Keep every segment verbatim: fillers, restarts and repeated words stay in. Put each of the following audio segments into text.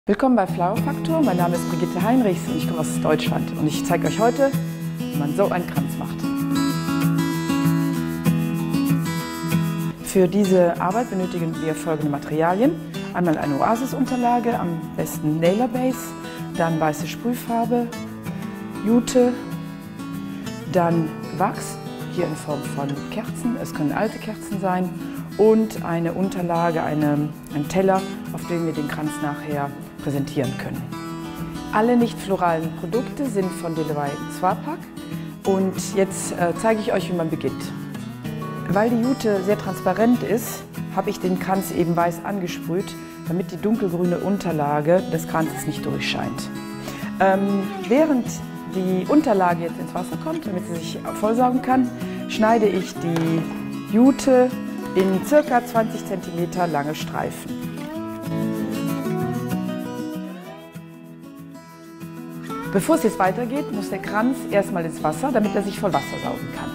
Willkommen bei Flower Factor. Mein Name ist Brigitte Heinrichs und ich komme aus Deutschland. Und ich zeige euch heute, wie man so einen Kranz macht. Für diese Arbeit benötigen wir folgende Materialien. Einmal eine Oasis-Unterlage, am besten Nailer Base, dann weiße Sprühfarbe, Jute, dann Wachs, hier in Form von Kerzen, es können alte Kerzen sein, und eine Unterlage, eine, ein Teller, auf dem wir den Kranz nachher präsentieren können. Alle nicht floralen Produkte sind von Delaware Swapak und jetzt äh, zeige ich euch, wie man beginnt. Weil die Jute sehr transparent ist, habe ich den Kranz eben weiß angesprüht, damit die dunkelgrüne Unterlage des Kranzes nicht durchscheint. Ähm, während die Unterlage jetzt ins Wasser kommt, damit sie sich vollsaugen kann, schneide ich die Jute in ca. zwanzig Zentimeter lange Streifen. Bevor es jetzt weitergeht, muss der Kranz erstmal ins Wasser, damit er sich voll Wasser saugen kann.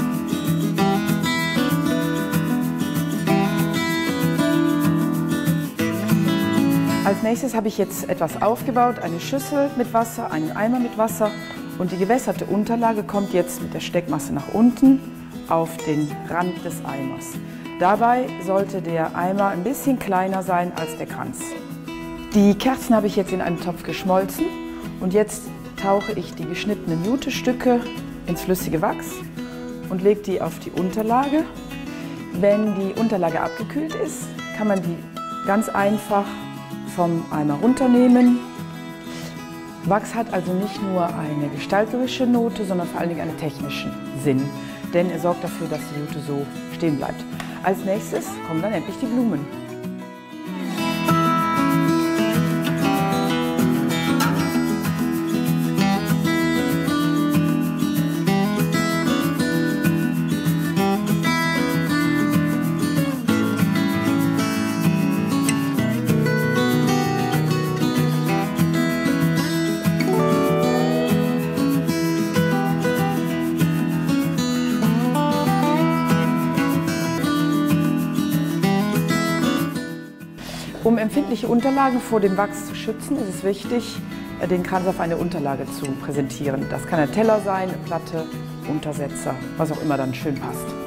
Als nächstes habe ich jetzt etwas aufgebaut, eine Schüssel mit Wasser, einen Eimer mit Wasser, und die gewässerte Unterlage kommt jetzt mit der Steckmasse nach unten auf den Rand des Eimers. Dabei sollte der Eimer ein bisschen kleiner sein als der Kranz. Die Kerzen habe ich jetzt in einen Topf geschmolzen und jetzt tauche ich die geschnittenen Jutestücke ins flüssige Wachs und lege die auf die Unterlage. Wenn die Unterlage abgekühlt ist, kann man die ganz einfach vom Eimer runternehmen. Wachs hat also nicht nur eine gestalterische Note, sondern vor allen Dingen einen technischen Sinn, denn er sorgt dafür, dass die Jute so stehen bleibt. Als nächstes kommen dann endlich die Blumen. Um empfindliche Unterlagen vor dem Wachs zu schützen, ist es wichtig, den Kranz auf eine Unterlage zu präsentieren. Das kann ein Teller sein, eine Platte, Untersetzer, was auch immer dann schön passt.